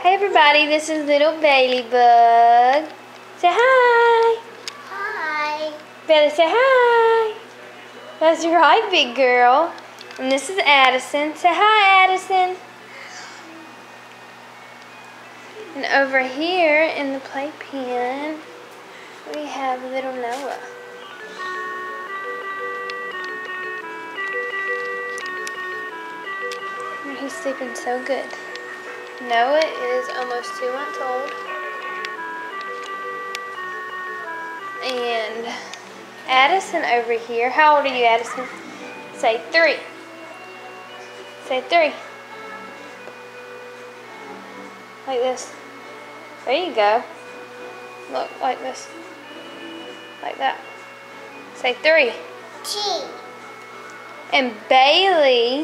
Hey everybody, this is little Bailey Bug. Say hi. Hi. Bailey, say hi. That's right, big girl. And this is Addison. Say hi, Addison. And over here in the playpen, we have little Noah. And he's sleeping so good. Noah is almost 2 months old. And Addison over here, how old are you, Addison? Say 3. Say 3. Like this. There you go. Look, like this. Like that. Say 3. T. And Bailey.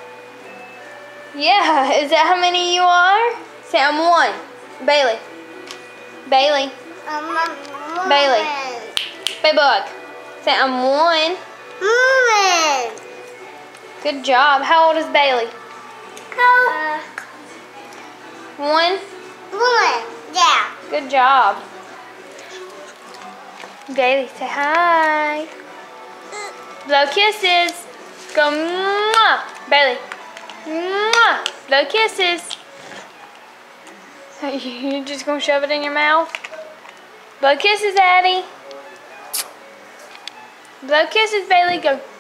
Yeah, is that how many you are? Say I'm 1. Bailey. Bailey. Bailey. Baby Bug. Say I'm 1. Good job. How old is Bailey? 1? Yeah. Good job. Bailey, say hi. Blow kisses. Go mwah. Bailey. Mwah. Blow kisses. You're just going to shove it in your mouth? Blow kisses, Addie. Blow kisses, Bailey. Go.